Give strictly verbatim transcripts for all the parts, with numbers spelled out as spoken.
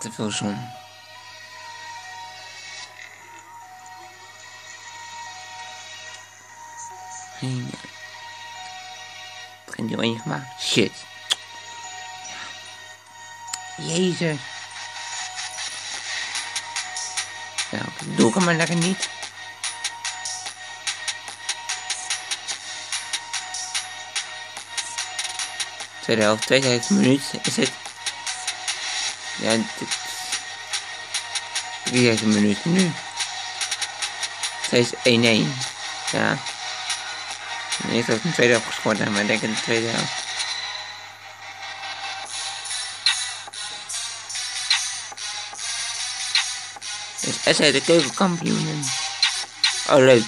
te veel zon. Geen... Geen deel één gemaakt. Shit. Ja. Jezus. Nou, doe ik hem maar lekker niet. Tweede helft, tweede helft minuut is het. Ja, dit. Wie heeft een minuut nu? Steeds één-één. Ja. Eerst heeft een tweede helft gescoord, maar ik denk in de tweede helft. Dus S C de keukenkampioenen. Oh, leuk.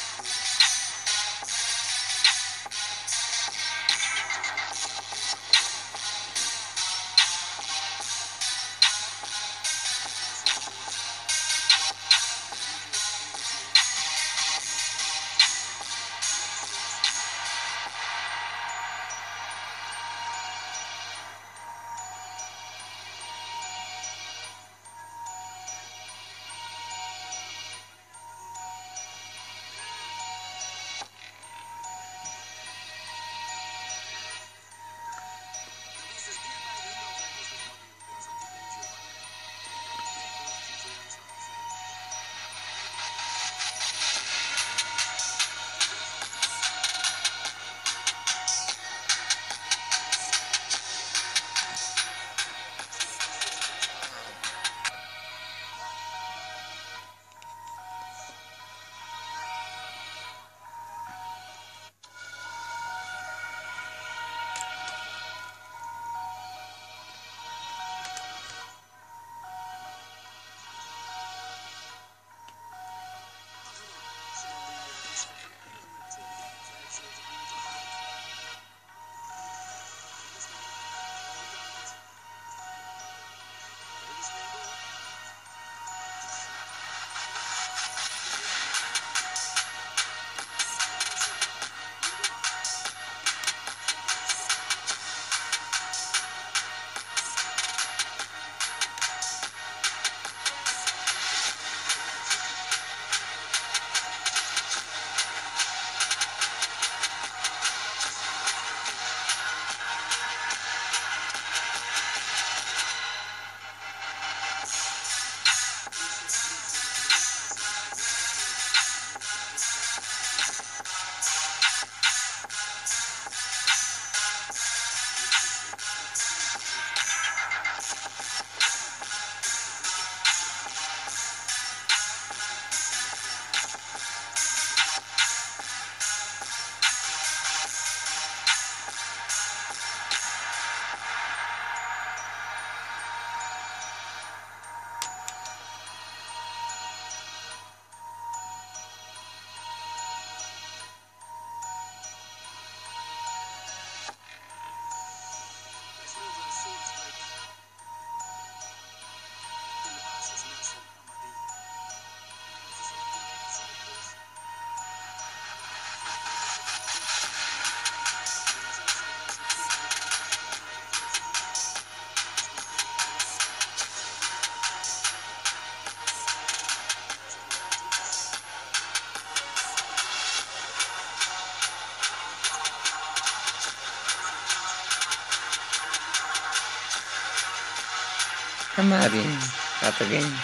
Ga maar in. Gaat erin.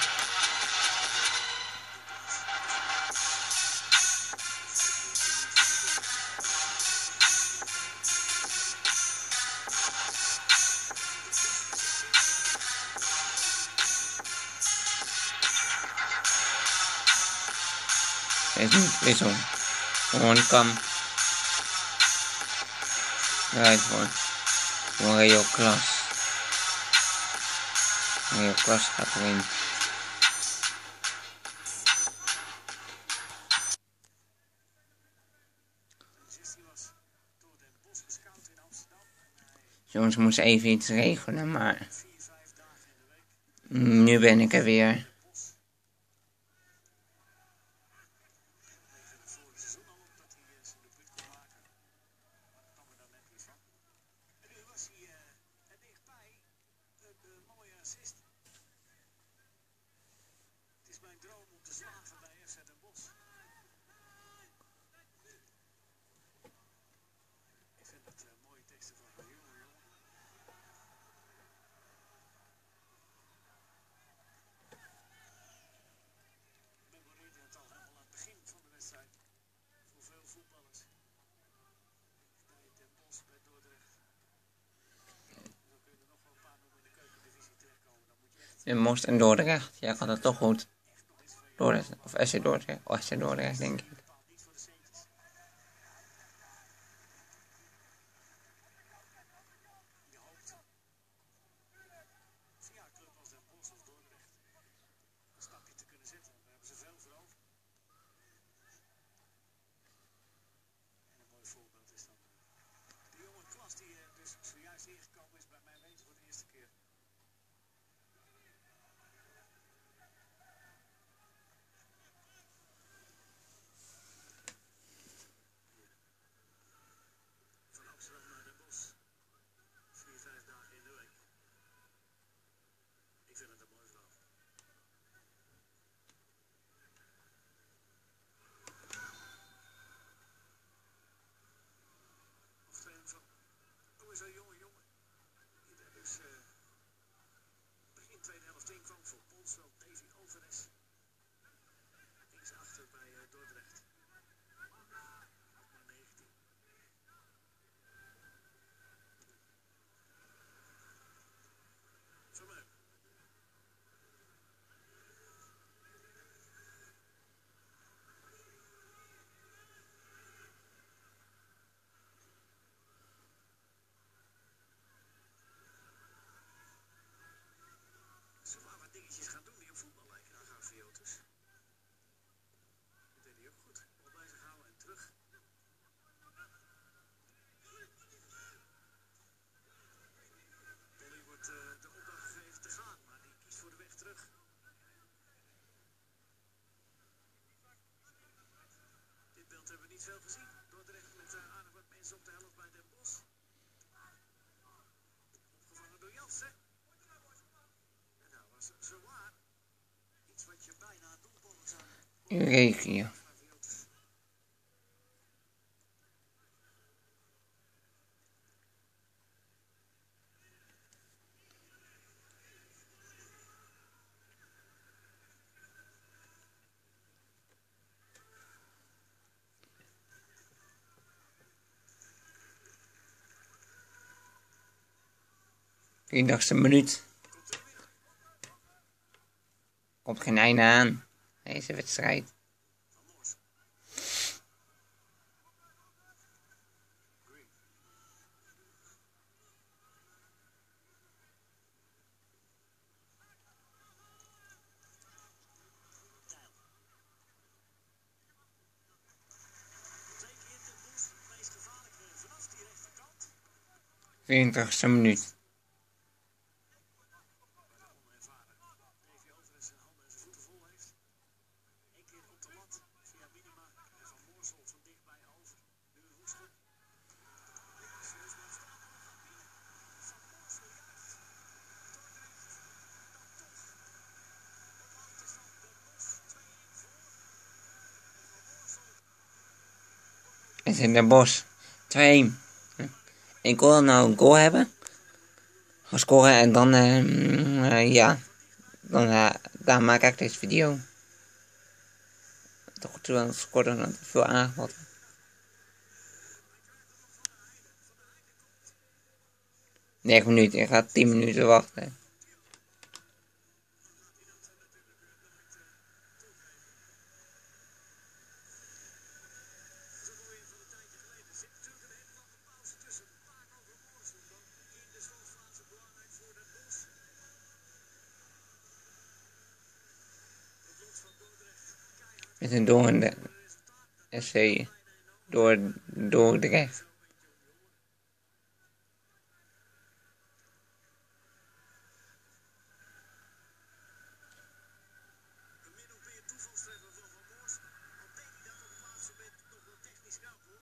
Is niet wissel. Gewoon kan. Eruit voor. Gewoon Real Klas. Real Klas gaat erin. Jongens, moest even iets regelen, maar nu ben ik er weer. In Most en Dordrecht. Ja, gaat het toch goed. Dordrecht. Of S C Dordrecht. Oh, S C Dordrecht, denk ik. Veel gezien. Dordrecht met uh, aardig wat mensen op de helft bij Den Bosch. Opgevangen door Jansen. En nou was het zowaar iets wat je bijna een doelbal zou... Regio. veertigste minuut. Komt geen einde aan. Deze wedstrijd. veertigste minuut. En in Den Bosch twee. Ik wil nou een goal hebben. Gaan scoren en dan, uh, uh, ja. Dan uh, daar maak ik deze video. Toch goed aan het scoren en veel aangevallen. negen minuten, ik ga tien minuten wachten. Met een door in de S C door Dordrecht.